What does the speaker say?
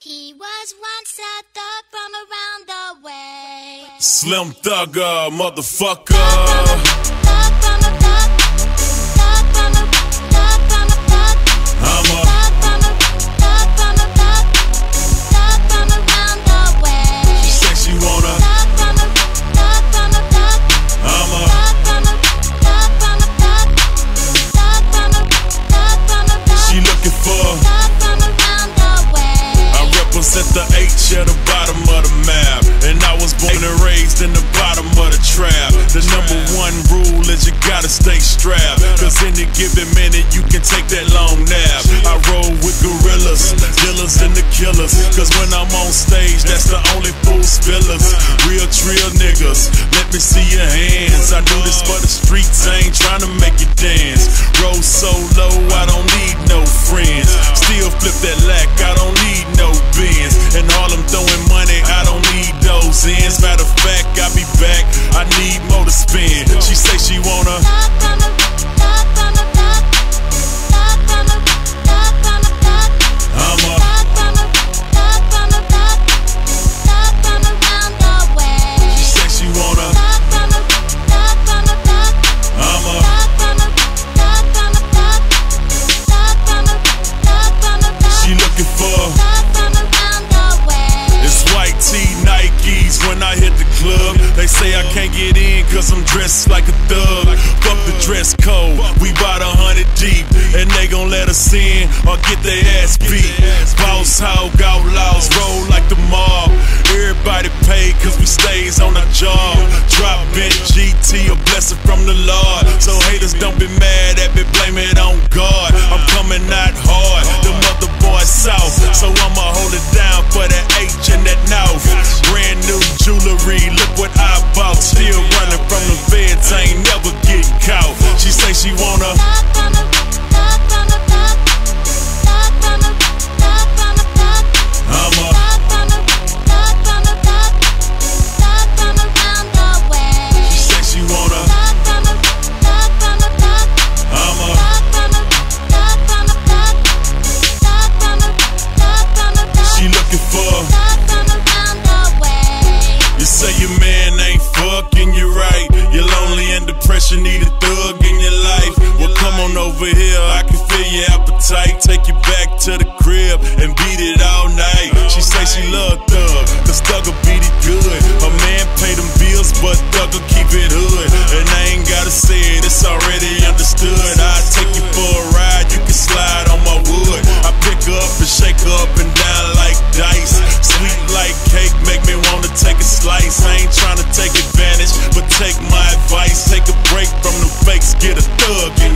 He was once a thug from around the way. Slim Thugger, motherfucker. She say she wanna. She looking for. Represent the H at the bottom of the map, and I was born and raised in the bottom of the trap. The #1 rule is you gotta stay strapped, cause any given minute you can take that long nap. I roll with gorillas, dealers and the killers, cause when I'm on stage that's the only fool spillers. Real trill niggas, let me see your hands. I do this for the streets, I ain't trying to make you dance. Roll solo, I don't need no friends. Still flip that lack, I don't need no Benz. And all I'm throwing money, I don't need those ends. Matter of fact, I'll be back, I need more to spend. She say she wanna. They say I can't get in cause I'm dressed like a thug. Fuck the dress code, we bout 100 deep, and they gon' let us in or get their ass beat. Boss hog outlaws roll like the mob. Everybody paid cause we stays on our job. Drop bench GT, a blessing from the Lord. So haters don't be mad at me, blame it on God. I'm coming out hard, the mother boy south, so I'ma hold it down for that H and that North. Brand new jewelry, look what I bought. Still running from the feds, I ain't never getting caught. She say she wanna. You say your man ain't fucking you right. You're lonely and depressed, you need a thug in your life. Well, come on over here, I can feel your appetite. Take you back to the crib and beat it all night. She say she love Thug, cause Thug'll beat it good. Her man pay them bills, but Thug'll keep it hood. And I ain't gotta say it, it's already understood. I'll take you for a ride, you can slide on my wood. I pick her up and shake her up and down like dice. Sweet like cake, make me wanna take a slice. I ain't tryna take advantage, but take my advice. Take a break from the fakes, get a thug in